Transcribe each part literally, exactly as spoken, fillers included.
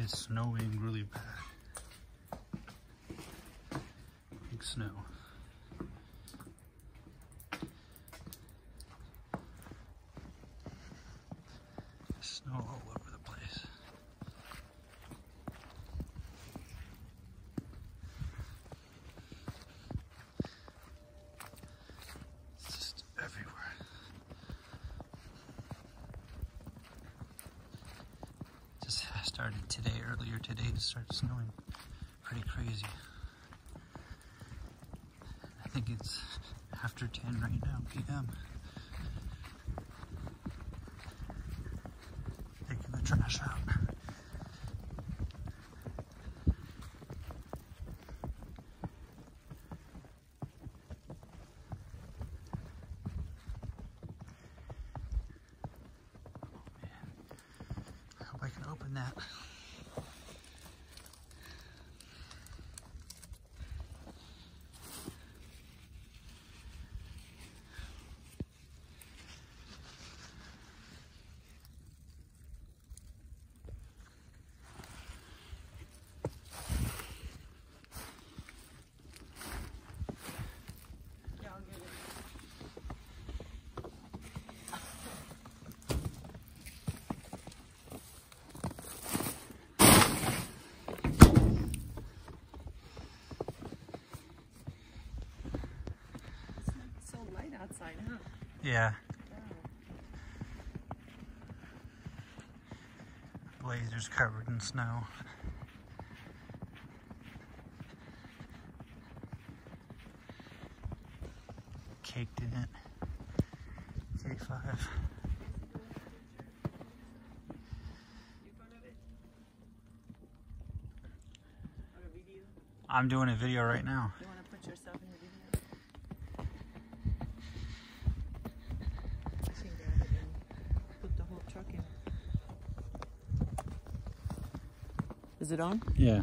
is snowing really bad. Big snow. Snow all over the place. It's just everywhere. Just started today, earlier today, it started snowing pretty crazy. I think it's after ten right now, P M Taking the trash out. Oh man, I hope I can open that. Outside, huh? Yeah. Wow. Blazers covered in snow. Caked in it. K five. I'm doing a video right now. You want to put yourself in the video? I think grab it and put the whole truck in. Is it on? Yeah.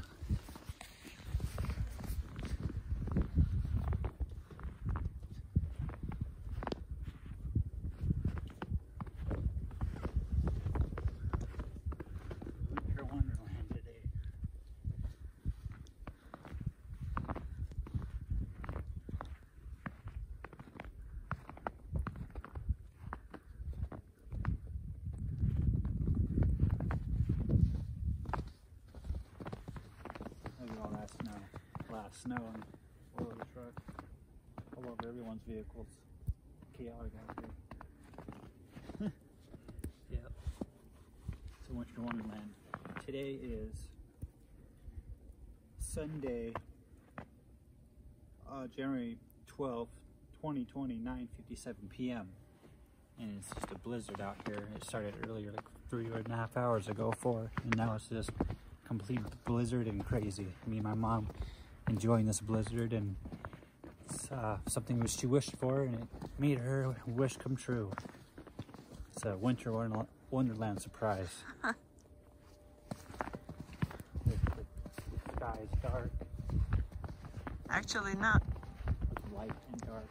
Winter Wonderland today. Look at all that snow. Last snow and all over the truck. All over everyone's vehicles. Chaotic out here. Yep. So Winter Wonderland. Today is Sunday, uh, January twelfth, twenty twenty, nine fifty-seven p m And it's just a blizzard out here. It started earlier, like three and a half hours ago, four, and now it's just complete blizzard and crazy. Me and my mom enjoying this blizzard, and it's uh, something which she wished for, and it made her wish come true. It's a Winter Wonder Wonderland surprise. the, the, the sky is dark. Actually not. It's light and dark.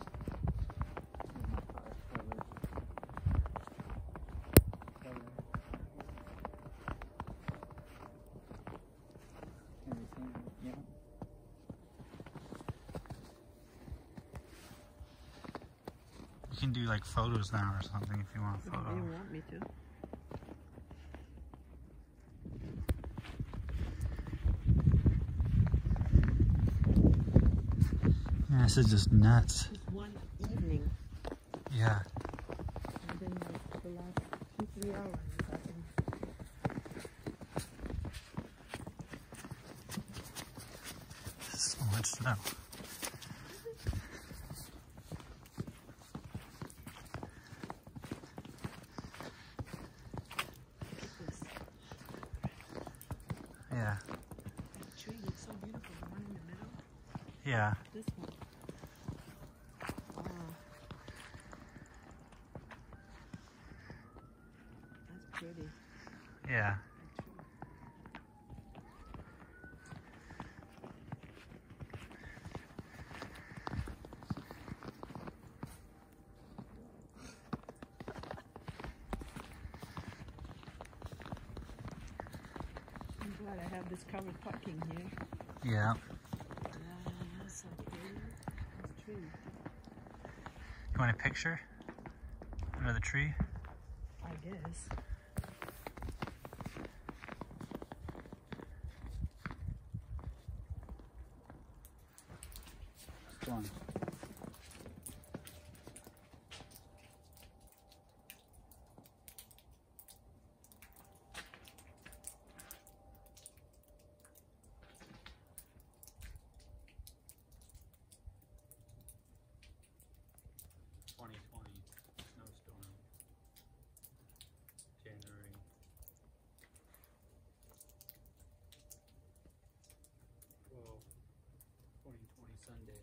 Yeah. You can do like photos now or something if you want a photo. They want me to. Yeah, this is just nuts. Just one evening. Yeah. And then like the last two, three hours is happening. So much snow. Yeah. The tree looks so beautiful. The one in the middle. Yeah. This one. Wow. That's pretty. Yeah. discovered parking here. Yeah. Yeah, that's okay. That's true. You want a picture? Under the tree? I guess. Go on. twenty twenty snowstorm, January. twelve, twenty twenty Sunday,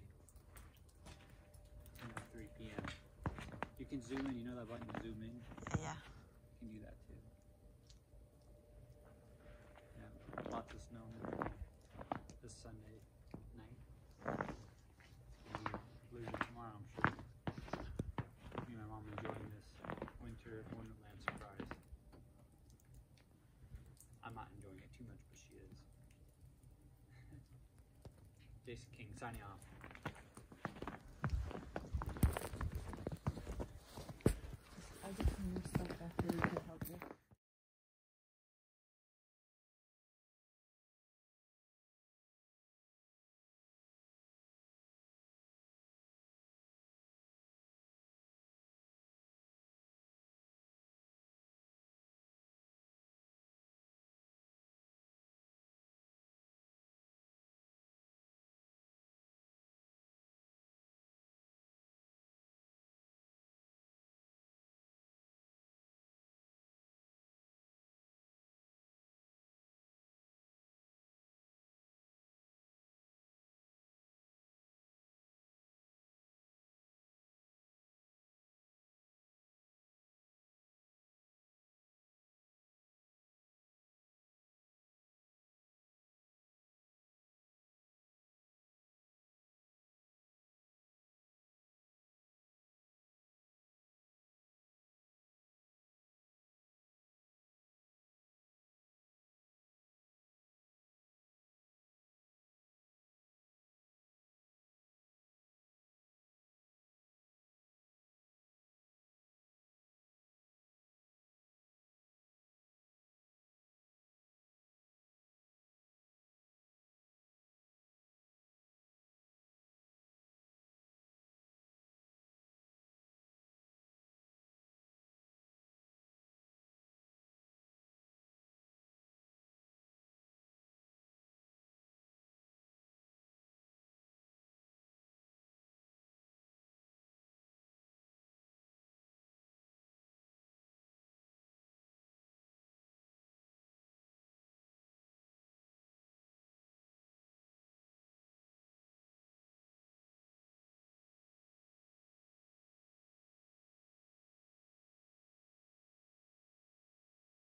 ten oh three p m You can zoom in, you know that button to zoom in? Yeah. You can do that too. Yeah, lots of snow this Sunday night. We'll lose it tomorrow, I'm sure. Me and my mom enjoying this winter wonderland surprise. I'm not enjoying it too much, but she is. Jason King signing off.